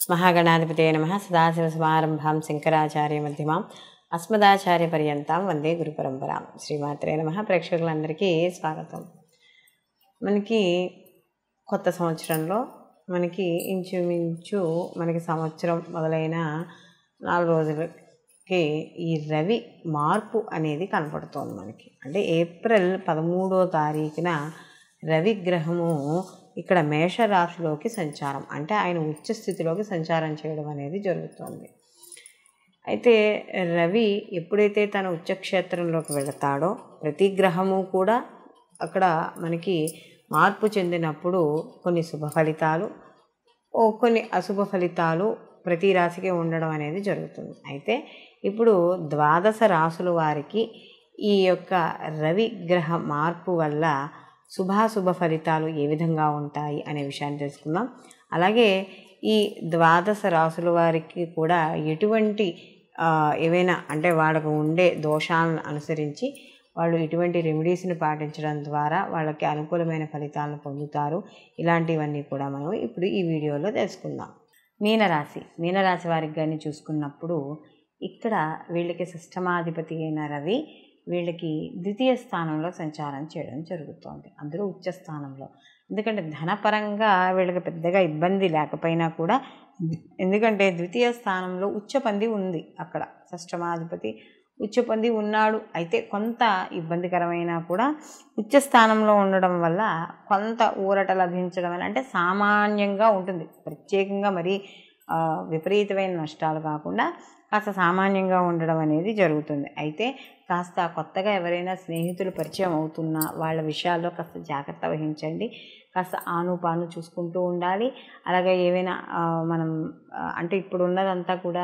మహాగణాధిపతయే నమః. సదాశివసమారంభాం శంకరాచార్యమధ్యమాం అస్మదాచార్యపర్యంతం వందే గురుపరంపరాం. శ్రీమాత్రే నమః. ప్రేక్షకులందరికీ స్వాగతం. మనకి కొత్త సంవత్సరంలో మనకి ఇంచుమించు సంవత్సరం మొదలైన 4 రోజులకి ఈ రవి మార్పు అనేది కనపడుతోంది మనకి. అంటే ఏప్రిల్ 13వ తారీఖున రవి గ్రహము ఇక్కడ మేషరాశిలోకి సంచారం, అంటే ఆయన ఉచ్చస్థితిలోకి సంచారం చేయడం అనేది జరుగుతుంది. అయితే రవి ఎప్పుడైతే తన ఉచ్చక్షేత్రంలోకి వెళతాడో ప్రతి గ్రహము కూడా అక్కడ మనకి మార్పు చెందినప్పుడు కొన్ని శుభ ఫలితాలు, కొన్ని అశుభ ఫలితాలు ప్రతి రాశికి ఉండడం అనేది జరుగుతుంది. అయితే ఇప్పుడు 12 రాశుల వారికి ఈ యొక్క రవి గ్రహ మార్పు వల్ల శుభాశుభ ఫలితాలు ఏ విధంగా ఉంటాయి అనే విషయాన్ని తెలుసుకుందాం. అలాగే ఈ 12 రాశుల వారికి కూడా ఎటువంటి ఏవైనా అంటే వాళ్ళకు ఉండే దోషాలను అనుసరించి వాళ్ళు ఇటువంటి రెమెడీస్ని పాటించడం ద్వారా వాళ్ళకి అనుకూలమైన ఫలితాలను పొందుతారు. ఇలాంటివన్నీ కూడా మనం ఇప్పుడు ఈ వీడియోలో తెలుసుకుందాం. మీనరాశి వారికి కానీ చూసుకున్నప్పుడు ఇక్కడ వీళ్ళకి షష్ఠమాధిపతి అయిన రవి వీళ్ళకి ద్వితీయ స్థానంలో సంచారం చేయడం జరుగుతుంది, అందులో ఉచ్చ స్థానంలో. ఎందుకంటే ధనపరంగా వీళ్ళకి పెద్దగా ఇబ్బంది లేకపోయినా కూడా, ఎందుకంటే ద్వితీయ స్థానంలో ఉచ్చపంది ఉంది, అక్కడ షష్ఠమాధిపతి ఉచ్చపంది ఉన్నాడు. అయితే కొంత ఇబ్బందికరమైనా కూడా ఉచ్చ స్థానంలో ఉండడం వల్ల కొంత ఊరట లభించడం వల్ల, అంటే సామాన్యంగా ఉంటుంది, ప్రత్యేకంగా మరీ విపరీతమైన నష్టాలు కాకుండా కాస్త సామాన్యంగా ఉండడం అనేది జరుగుతుంది. అయితే కాస్త కొత్తగా ఎవరైనా స్నేహితులు పరిచయం అవుతున్నా వాళ్ళ విషయాల్లో కాస్త జాగ్రత్త వహించండి. కాస్త ఆనుపాను చూసుకుంటూ ఉండాలి. అలాగే ఏవైనా మనం అంటే ఇప్పుడు ఉన్నదంతా కూడా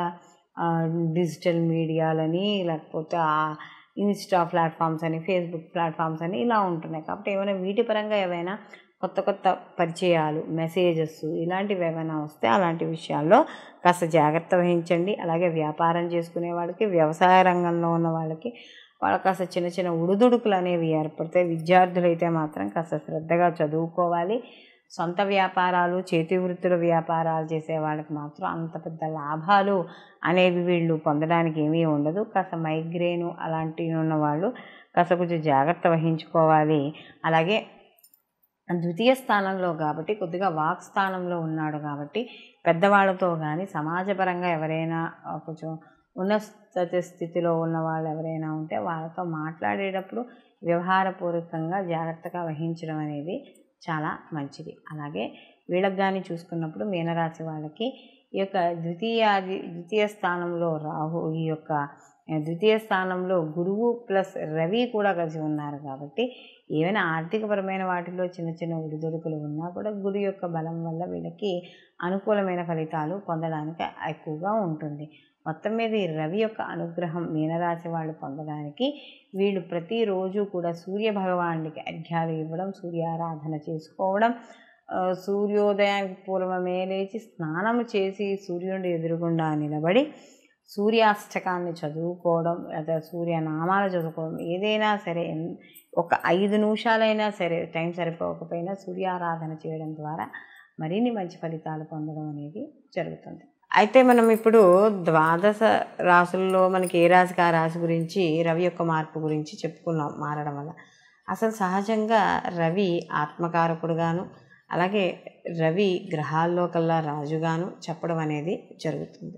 డిజిటల్ మీడియాలని, లేకపోతే ఇన్స్టా ప్లాట్ఫామ్స్ అని, ఫేస్బుక్ ప్లాట్ఫామ్స్ అని ఇలా ఉంటున్నాయి. కాబట్టి ఏమైనా వీటి పరంగా ఏవైనా కొత్త పరిచయాలు, మెసేజెస్ ఇలాంటివి ఏమైనా వస్తే అలాంటి విషయాల్లో కాస్త జాగ్రత్త వహించండి. అలాగే వ్యాపారం చేసుకునే వాళ్ళకి, వ్యవసాయ రంగంలో ఉన్న వాళ్ళకి కాస్త చిన్న ఉడుదుడుకులు అనేవి ఏర్పడతాయి. విద్యార్థులైతే మాత్రం కాస్త శ్రద్ధగా చదువుకోవాలి. సొంత వ్యాపారాలు, చేతి వృత్తుల వ్యాపారాలు చేసే వాళ్ళకి మాత్రం అంత పెద్ద లాభాలు అనేవి వీళ్ళు పొందడానికి ఏమీ ఉండదు. కాస్త మైగ్రేను అలాంటివి ఉన్న వాళ్ళు కాస్త కొంచెం జాగ్రత్త వహించుకోవాలి. అలాగే ద్వితీయ స్థానంలో కాబట్టి కొద్దిగా వాక్ స్థానంలో ఉన్నాడు కాబట్టి పెద్దవాళ్ళతో కానీ, సమాజపరంగా ఎవరైనా కొంచెం ఉన్నత స్థితిలో ఉన్న వాళ్ళు ఎవరైనా ఉంటే వాళ్ళతో మాట్లాడేటప్పుడు వ్యవహారపూర్వకంగా జాగ్రత్తగా వహించడం అనేది చాలా మంచిది. అలాగే వీళ్ళకి కానీ చూసుకున్నప్పుడు మీనరాశి వాళ్ళకి ఈ యొక్క ద్వితీయ స్థానంలో రాహు, ఈ యొక్క ద్వితీయ స్థానంలో గురువు ప్లస్ రవి కూడా కలిసి ఉన్నారు కాబట్టి ఏమైనా ఆర్థికపరమైన వాటిలో చిన్న ఒడిదుడుకులు ఉన్నా కూడా గురు యొక్క బలం వల్ల వీళ్ళకి అనుకూలమైన ఫలితాలు పొందడానికి ఎక్కువగా ఉంటుంది. మొత్తం మీద ఈ రవి యొక్క అనుగ్రహం మీనరాశి వాళ్ళు పొందడానికి వీళ్ళు ప్రతిరోజు కూడా సూర్య భగవానుడికి అర్ఘ్యాలు ఇవ్వడం, సూర్యారాధన చేసుకోవడం, సూర్యోదయానికి పూర్వమే లేచి స్నానము చేసి సూర్యుడి ఎదురుగుండా నిలబడి సూర్యాష్టకాన్ని చదువుకోవడం, లేదా సూర్యనామాలు చదువుకోవడం, ఏదైనా సరే ఒక 5 నిమిషాలైనా సరే, టైం సరిపోకపోయినా సూర్యారాధన చేయడం ద్వారా మరిన్ని మంచి ఫలితాలు పొందడం అనేది జరుగుతుంది. అయితే మనం ఇప్పుడు 12 రాశుల్లో మనకి ఏ రాశికి ఆ రాశి గురించి, రవి యొక్క మార్పు గురించి చెప్పుకున్నాం. మారడం వల్ల అసలు సహజంగా రవి ఆత్మకారకుడుగాను, అలాగే రవి గ్రహాల్లో కల్లా రాజుగాను చెప్పడం అనేది జరుగుతుంది.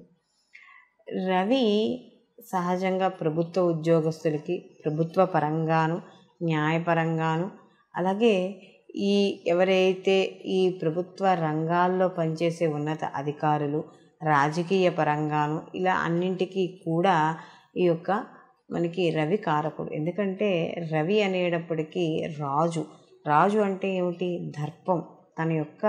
రవి సహజంగా ప్రభుత్వ ఉద్యోగస్తులకి ప్రభుత్వ పరంగాను, న్యాయపరంగాను, అలాగే ఎవరైతే ఈ ప్రభుత్వ రంగాల్లో పనిచేసే ఉన్నత అధికారులు, రాజకీయ పరంగాను, ఇలా అన్నింటికీ కూడా ఈ యొక్క మనకి రవి కారకుడు. ఎందుకంటే రవి అనేటప్పటికీ రాజు అంటే ఏమిటి? దర్పం. తన యొక్క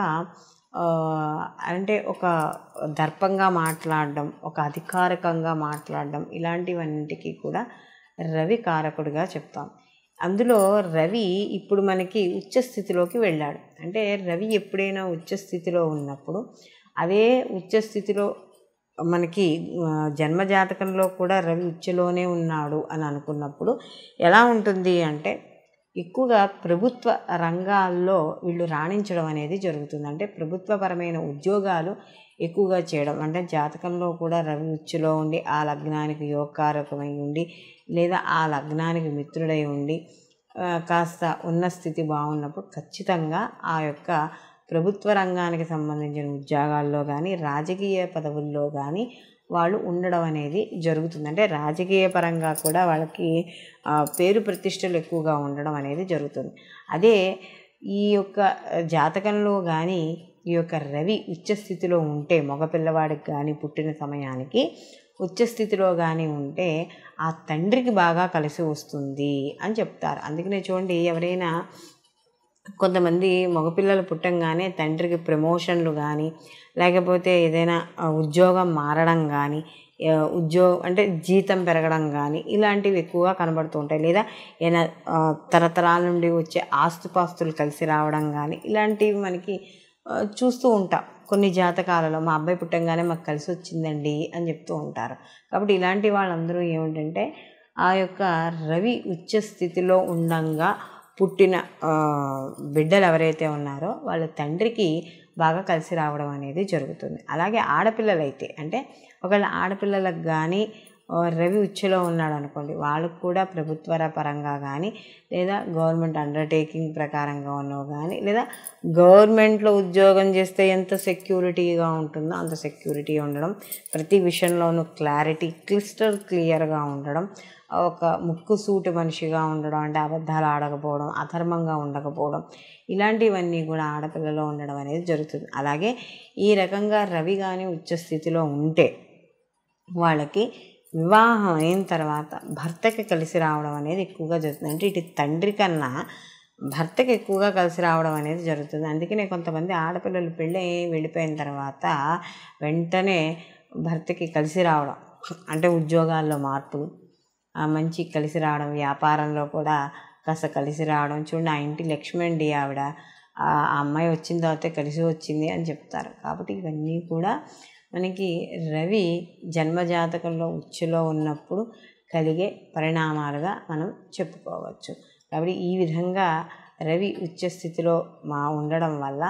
అంటే ఒక దర్పంగా మాట్లాడడం, ఒక అధికారికంగా మాట్లాడడం, ఇలాంటివన్నింటికి కూడా రవి కారకుడిగా చెప్తాం. అందులో రవి ఇప్పుడు మనకి ఉచ్చస్థితిలోకి వెళ్ళాడు. అంటే రవి ఎప్పుడైనా ఉచ్చస్థితిలో ఉన్నప్పుడు, అదే ఉచ్చస్థితిలో మనకి జన్మజాతకంలో కూడా రవి ఉచ్చలోనే ఉన్నాడు అని అనుకున్నప్పుడు ఎలా ఉంటుంది అంటే ఎక్కువగా ప్రభుత్వ రంగాల్లో వీళ్ళు రాణించడం అనేది జరుగుతుంది. అంటే ప్రభుత్వపరమైన ఉద్యోగాలు ఎక్కువగా చేయడం, అంటే జాతకంలో కూడా రవి ఉచ్చులో ఉండి ఆ లగ్నానికి యోగకారకమై ఉండి లేదా ఆ లగ్నానికి మిత్రుడై ఉండి కాస్త ఉన్న స్థితి బాగున్నప్పుడు ఖచ్చితంగా ఆ యొక్క ప్రభుత్వ రంగానికి సంబంధించిన ఉద్యోగాల్లో కానీ రాజకీయ పదవుల్లో కానీ వాళ్ళు ఉండడం అనేది జరుగుతుంది. అంటే రాజకీయ పరంగా కూడా వాళ్ళకి పేరు ప్రతిష్టలు ఎక్కువగా ఉండడం అనేది జరుగుతుంది. అదే ఈ యొక్క జాతకంలో కానీ ఈ యొక్క రవి ఉచ్చస్థితిలో ఉంటే మగపిల్లవాడికి కానీ పుట్టిన సమయానికి ఉచ్చస్థితిలో కానీ ఉంటే ఆ తండ్రికి బాగా కలిసి వస్తుంది అని చెప్తారు. అందుకనే చూడండి, ఎవరైనా కొంతమంది మగపిల్లలు పుట్టంగానే తండ్రికి ప్రమోషన్లు కానీ లేకపోతే ఏదైనా ఉద్యోగం మారడం కానీ అంటే జీతం పెరగడం కానీ ఇలాంటివి ఎక్కువగా కనబడుతూ ఉంటాయి. లేదా ఏదైనా తరతరాల నుండి వచ్చే ఆస్తుపాస్తులు కలిసి రావడం కానీ ఇలాంటివి మనకి చూస్తూ ఉంటాం. కొన్ని జాతకాలలో మా అబ్బాయి పుట్టంగానే మాకు కలిసి వచ్చిందండి అని చెప్తూ ఉంటారు. కాబట్టి ఇలాంటి వాళ్ళందరూ ఏమిటంటే ఆ యొక్క రవి ఉచ్చ స్థితిలో ఉండంగా పుట్టిన బిడ్డలు ఎవరైతే ఉన్నారో వాళ్ళ తండ్రికి బాగా కలిసి రావడం అనేది జరుగుతుంది. అలాగే ఆడపిల్లలైతే, అంటే ఒకవేళ ఆడపిల్లలకు కానీ రవి ఉచ్చులో ఉన్నాడు అనుకోండి, వాళ్ళకు కూడా ప్రభుత్వ పరంగా కానీ లేదా గవర్నమెంట్ అండర్టేకింగ్ ప్రకారంగా ఉన్నవి కానీ లేదా గవర్నమెంట్లో ఉద్యోగం చేస్తే ఎంత సెక్యూరిటీగా ఉంటుందో అంత సెక్యూరిటీ ఉండడం, ప్రతి విషయంలోనూ క్లారిటీ క్లియర్గా ఉండడం, ఒక ముక్కు సూటి మనిషిగా ఉండడం, అంటే అబద్ధాలు ఆడకపోవడం, అధర్మంగా ఉండకపోవడం, ఇలాంటివన్నీ కూడా ఆడపిల్లలో ఉండడం అనేది జరుగుతుంది. అలాగే ఈ రకంగా రవి కానీ ఉచ్చస్థితిలో ఉంటే వాళ్ళకి వివాహం అయిన తర్వాత భర్తకి కలిసి రావడం అనేది ఎక్కువగా జరుగుతుంది. అంటే ఇటు తండ్రి కన్నా భర్తకి ఎక్కువగా కలిసి రావడం అనేది జరుగుతుంది. అందుకనే కొంతమంది ఆడపిల్లలు పెళ్ళి వెళ్ళిపోయిన తర్వాత వెంటనే భర్తకి కలిసి రావడం, అంటే ఉద్యోగాల్లో మార్పులు, మంచి కలిసి రావడం, వ్యాపారంలో కూడా కాస్త కలిసి రావడం. చూడండి, ఆ ఇంటి లక్ష్మి అండి ఆవిడ, ఆ అమ్మాయి వచ్చిన తర్వాత కలిసి వచ్చింది అని చెప్తారు. కాబట్టి ఇవన్నీ కూడా మనకి రవి జన్మజాతకంలో ఉచ్చులో ఉన్నప్పుడు కలిగే పరిణామాలుగా మనం చెప్పుకోవచ్చు. కాబట్టి ఈ విధంగా రవి ఉచ్చస్థితిలో ఉండడం వల్ల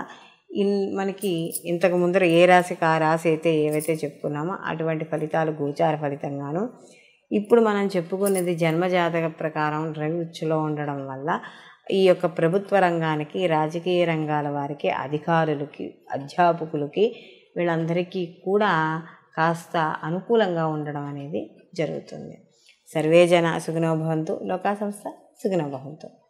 మనకి ఇంతకు ముందర ఏ రాశికి ఆ రాశి అయితే ఏవైతే చెప్పుకున్నామో అటువంటి ఫలితాలు గోచార ఫలితంగాను, ఇప్పుడు మనం చెప్పుకునేది జన్మజాతక ప్రకారం రవి ఉచ్చులో ఉండడం వల్ల ఈ యొక్క ప్రభుత్వ రంగానికి, రాజకీయ రంగాల వారికి, అధికారులకి, అధ్యాపకులకి, వీళ్ళందరికీ కూడా కాస్త అనుకూలంగా ఉండడం అనేది జరుగుతుంది. సర్వే జన సుఖినో భవంతు, లోకా సంస్థ సుఖినో భవంతు.